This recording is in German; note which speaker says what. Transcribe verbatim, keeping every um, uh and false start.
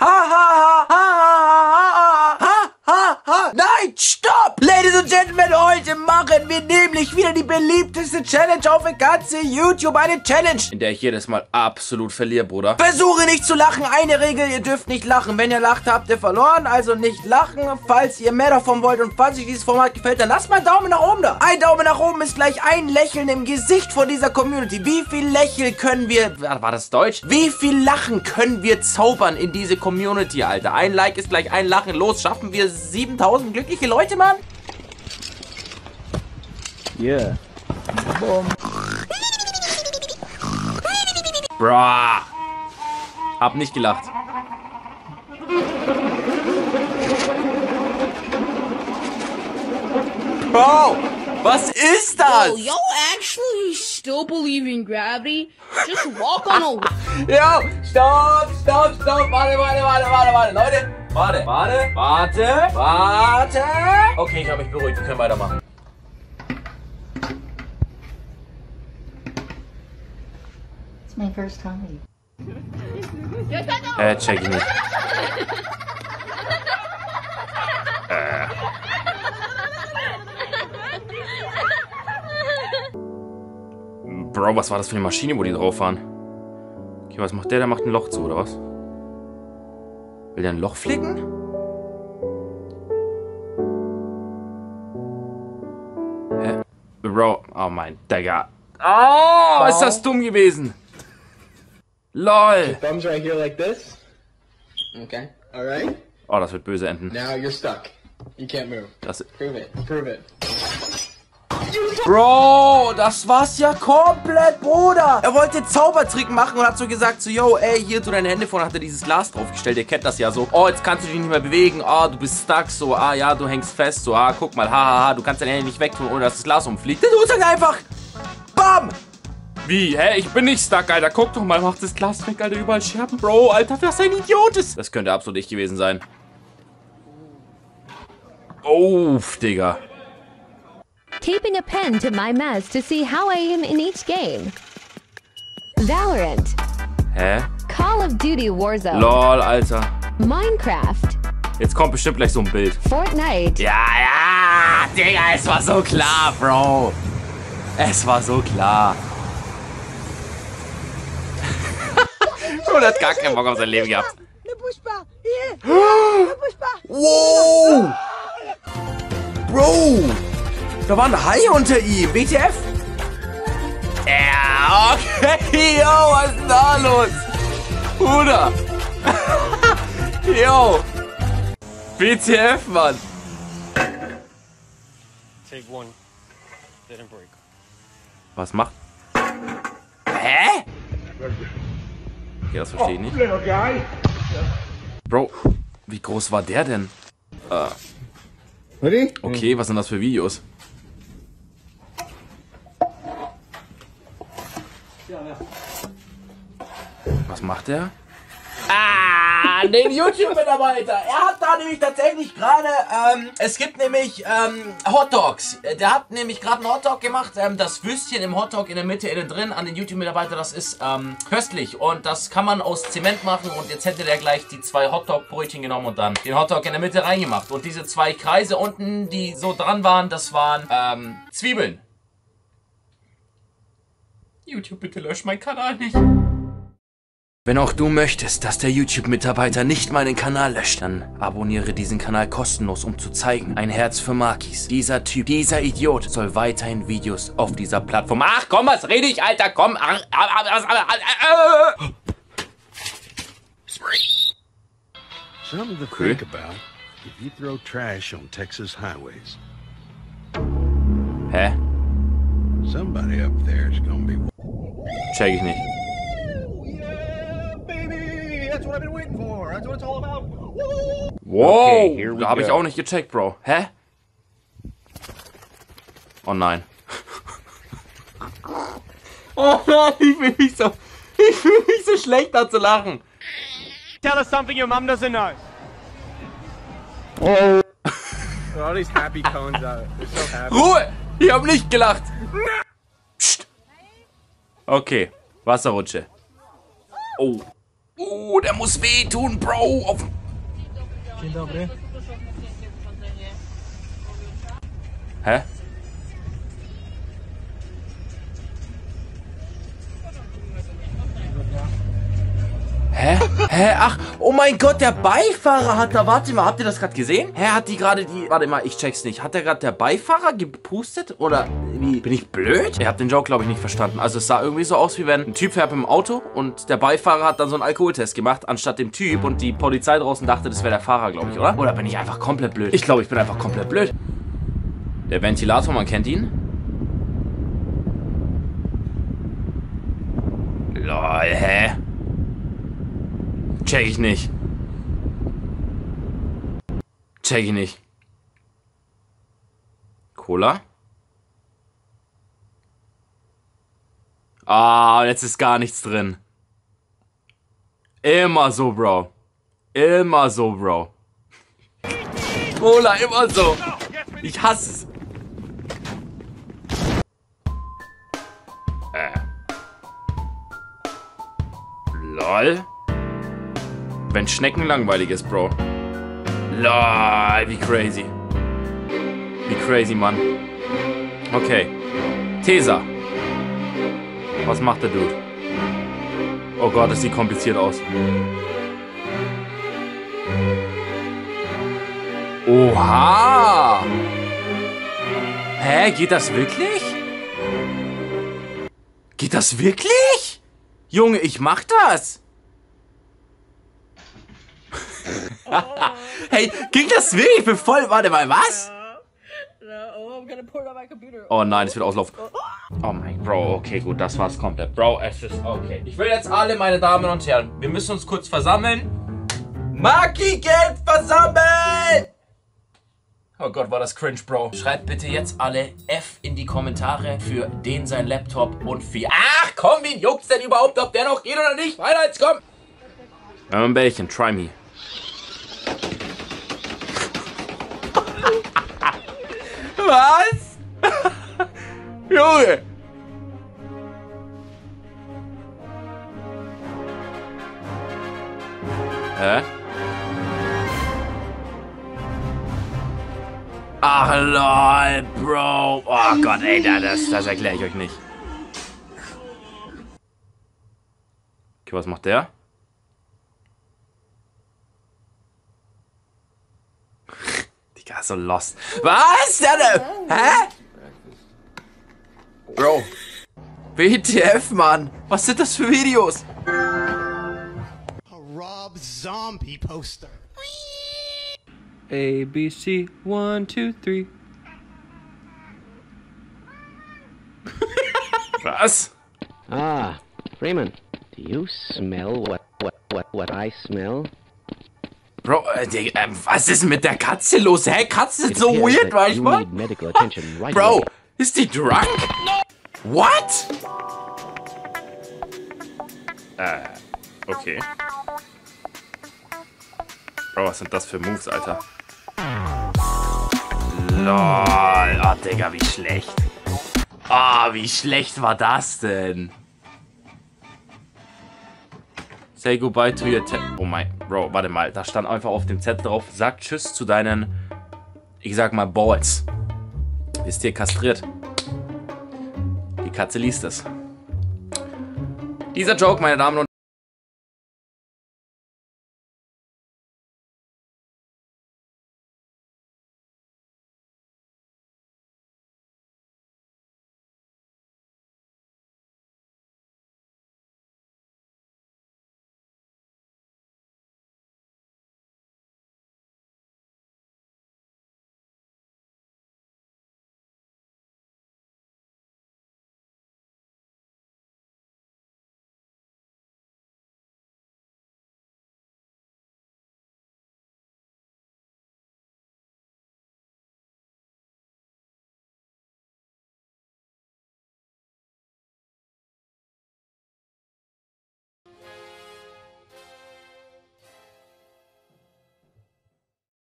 Speaker 1: Ha, ha, ha, ha, ha, ha, ha, ha. Nein, stopp! Ladies and Gentlemen, heute machen wir nämlich wieder die beliebteste Challenge auf der ganzen YouTube. Eine Challenge, in der ich jedes Mal absolut verliere, Bruder. Versuche nicht zu lachen. Eine Regel, ihr dürft nicht lachen. Wenn ihr lacht, habt ihr verloren. Also nicht lachen, falls ihr mehr davon wollt. Und falls euch dieses Format gefällt, dann lasst mal einen Daumen nach oben da. Ein Daumen nach oben ist gleich ein Lächeln im Gesicht von dieser Community. Wie viel Lächeln können wir... War das Deutsch? Wie viel Lachen können wir zaubern in diese Community, Alter? Ein Like ist gleich ein Lachen. Los, schaffen wir siebentausend glückliche Leute, Mann?
Speaker 2: Yeah. Boom.
Speaker 1: Bra. Hab nicht gelacht. Bro, was ist das?
Speaker 3: Yo, y'all actually still believe in gravity? Just walk on a...
Speaker 1: Yo, stopp, stopp, stopp. Warte, warte, warte, warte, warte. Leute, warte, warte, warte, warte. Okay, ich habe mich beruhigt. Wir können weitermachen.
Speaker 4: It's my first time.
Speaker 1: Äh, check ich nicht. Äh. Bro, was war das für eine Maschine, wo die drauf waren? Okay, was macht der? Der macht ein Loch zu, oder was? Will der ein Loch flicken? Hä? Bro, oh mein Digga. Oh, ist das dumm gewesen. LOL.
Speaker 2: Thumbs right here like this. Okay. All right.
Speaker 1: Oh, das wird böse enden.
Speaker 2: Now you're stuck. You can't move.
Speaker 1: Das
Speaker 2: Prove it. Prove it.
Speaker 1: Bro, das war's ja komplett, Bruder. Er wollte Zaubertrick machen und hat so gesagt, so, yo, ey, hier, tu deine Hände vor, und hat er dieses Glas draufgestellt. Ihr kennt das ja so. Oh, jetzt kannst du dich nicht mehr bewegen. Ah, oh, du bist stuck. So, ah, ja, du hängst fest. So, ah, guck mal, hahaha, ha, ha, du kannst deine Hände nicht wegtun, ohne dass das Glas umfliegt. Der tut halt einfach. Bam. Wie? Hä? Ich bin nicht stuck, Alter. Guck doch mal, macht das Glas weg, Alter. Überall Scherben. Bro, Alter, was ein Idiot ist. Das könnte absolut ich gewesen sein. Oh, Digga.
Speaker 5: Taping a pen to my mouse to see how I am in each game. Valorant.
Speaker 1: Hä?
Speaker 5: Call of Duty Warzone.
Speaker 1: Lol, Alter.
Speaker 5: Minecraft.
Speaker 1: Jetzt kommt bestimmt gleich so ein Bild.
Speaker 5: Fortnite.
Speaker 1: Ja, ja, Digga, es war so klar, Bro. Es war so klar. Bro, der hat gar keinen Bock auf sein Leben gehabt. Wow. Bro. Da war ein Hai unter ihm. W T F? Ja, okay. Yo, was ist denn da los? Bruder. Yo. W T F, Mann.
Speaker 6: Take one. Didn't break.
Speaker 1: Was macht? Hä? Okay, das verstehe ich nicht. Bro, wie groß war der denn? Äh. Okay, was sind das für Videos? Was macht der? Ah, den YouTube-Mitarbeiter. Er hat da nämlich tatsächlich gerade, ähm, es gibt nämlich, ähm, Hotdogs. Der hat nämlich gerade einen Hotdog gemacht. Ähm, das Würstchen im Hotdog in der Mitte innen drin an den YouTube-Mitarbeiter, das ist, ähm, köstlich. Und das kann man aus Zement machen. Und jetzt hätte der gleich die zwei Hotdog-Brötchen genommen und dann den Hotdog in der Mitte reingemacht. Und diese zwei Kreise unten, die so dran waren, das waren, ähm, Zwiebeln. YouTube, bitte lösch meinen Kanal nicht. Wenn auch du möchtest, dass der YouTube-Mitarbeiter nicht meinen Kanal löscht, dann abonniere diesen Kanal kostenlos, um zu zeigen, ein Herz für Markis. Dieser Typ, dieser Idiot soll weiterhin Videos auf dieser Plattform... Ach komm, was rede ich, Alter, komm!
Speaker 7: Something to think about if you throw trash on Texas highways.
Speaker 1: Hä?
Speaker 7: Somebody up there is gonna be...
Speaker 1: Check ich nicht. Wow, okay, da habe ich auch nicht gecheckt, Bro. Hä? Oh nein. Oh nein, ich fühle mich so, ich fühle mich so schlecht, da zu lachen.
Speaker 6: Tell us something your mom doesn't know.
Speaker 1: Oh.
Speaker 6: All these happy cones out. They're so happy.
Speaker 1: Ruhe! Ich habe nicht gelacht. Psst. Okay, Wasserrutsche. Oh. Uh, der muss wehtun, Bro. Auf... Hä? Hä? Hä? Ach, oh mein Gott, der Beifahrer hat da, warte mal, habt ihr das gerade gesehen? Hä, hat die gerade die, warte mal, ich check's nicht. Hat der gerade der Beifahrer gepustet? Oder wie, bin ich blöd? Ihr habt den Joke, glaube ich, nicht verstanden. Also es sah irgendwie so aus, wie wenn ein Typ fährt mit dem Auto und der Beifahrer hat dann so einen Alkoholtest gemacht, anstatt dem Typ, und die Polizei draußen dachte, das wäre der Fahrer, glaube ich, oder? Oder bin ich einfach komplett blöd? Ich glaube, ich bin einfach komplett blöd. Der Ventilator, man kennt ihn. Lol, hä? Check ich nicht. Check ich nicht. Cola? Ah, jetzt ist gar nichts drin. Immer so, Bro. Immer so, Bro. Cola, immer so. Ich hasse es. Äh. Lol. Wenn Schnecken langweilig ist, Bro. Lol, wie crazy. Wie crazy, Mann. Okay. Tesa. Was macht der Dude? Oh Gott, das sieht kompliziert aus. Oha! Hä, geht das wirklich? Geht das wirklich? Junge, ich mach das! Hey, ging das wirklich? Ich bin voll... Warte mal, was? Oh nein, es wird auslaufen. Oh mein Bro, okay, gut, das war's komplett. Bro, es ist okay. Ich will jetzt alle, meine Damen und Herren, wir müssen uns kurz versammeln. Maki-Geld versammeln! Oh Gott, war das cringe, Bro. Schreibt bitte jetzt alle F in die Kommentare für den sein Laptop und für... Ach komm, wen juckt's denn überhaupt, ob der noch geht oder nicht? Weiter, jetzt komm! Ein Bällchen, try me. Was? Junge! Hä? Ach lol, Bro. Oh Gott, ey, das, das erkläre ich euch nicht. Okay, was macht der? Digga, so lost. Was? Der da? Hä? Bro. W T F, Mann. Was sind das für Videos?
Speaker 8: A Rob Zombie poster.
Speaker 6: A, B, C, one, two, three.
Speaker 1: Was?
Speaker 9: Ah, Freeman, do you smell what, what, what, what I smell?
Speaker 1: Bro, äh, die, äh, was ist mit der Katze los? Hä? Katzen sind so weird manchmal.
Speaker 9: Right
Speaker 1: Bro,
Speaker 9: away.
Speaker 1: ist die drunk? What? Äh, okay. Bro, was sind das für Moves, Alter? Lol, oh, Digga, wie schlecht. Ah, oh, wie schlecht war das denn? Say goodbye to your Zettel. Oh mein, Bro, warte mal. Da stand einfach auf dem Zettel drauf, sag Tschüss zu deinen, ich sag mal, Balls. Ist hier kastriert. Die Katze liest es. Dieser Joke, meine Damen und